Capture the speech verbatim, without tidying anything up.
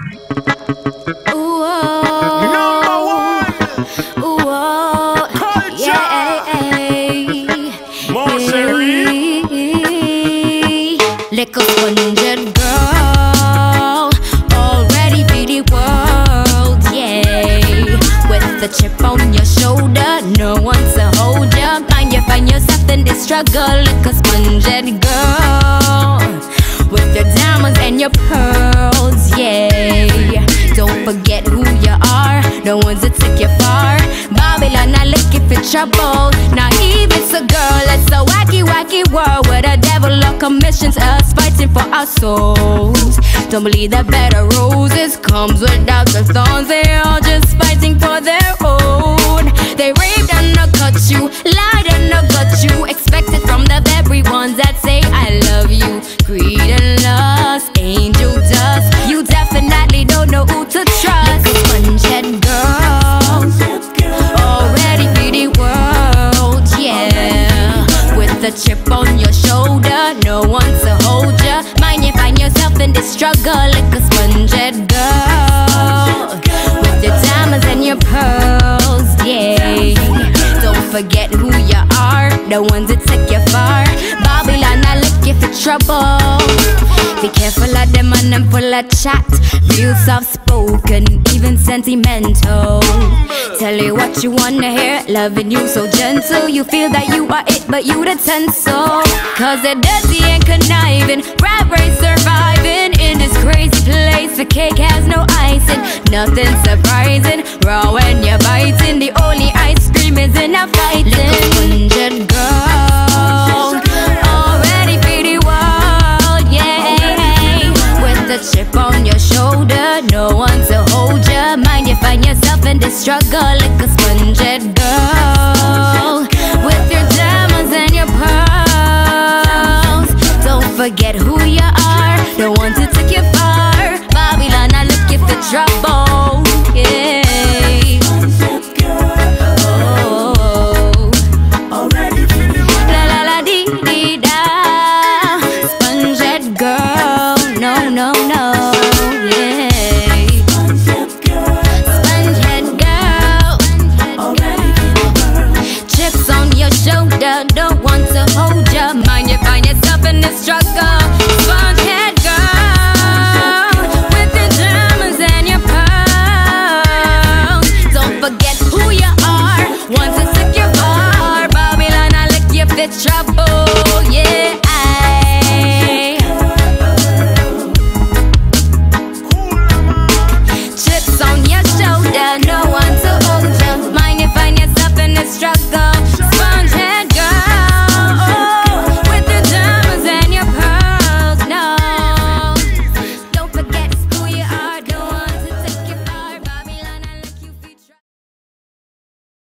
Ooh, oh. Number one. Ooh, oh. Culture. Yeah. More Sherry. Like a hundred girl, already feel the world, yeah. With the chip on your shoulder, no one to hold ya. Find you find yourself in this struggle, like a sponge girl. With your diamonds and your pearls, yeah. Don't forget who you are, the ones that take you far. Babylon, not looking for trouble. Naive, it's a girl, it's a wacky, wacky world where the devil commissions us fighting for our souls. Don't believe that better roses comes without the thorns. They all just fighting for their own. They raped and cut you, lied and got you. Expected from the very ones that say I love you. Greed and lust, angel dust. You definitely don't know who to trust. Sponge-head girl, already feel the world, yeah. With the chip on your shoulder, no one to hold ya. Mind you find yourself in this struggle, like a sponge-head girl. With your diamonds and your pearls, yeah. Don't forget who you are, the ones that take you far. Babylon, not looking for trouble. Be careful of them and them full of chat. Real soft-spoken, even sentimental. Tell you what you wanna hear, loving you so gentle. You feel that you are it, but you the tinsel. Cause they're dirty and conniving, rat race surviving in this crazy place. The cake has no icing, nothing surprising. Raw when you're biting, the only ice cream is in a fighting. Little hundred girl, already feel the world, yeah. With the chip on your shoulder, no one to hold ya. Mind you find yourself in this struggle, like a sponge-head girl. With your diamonds and your pearls, don't forget who you are, the one to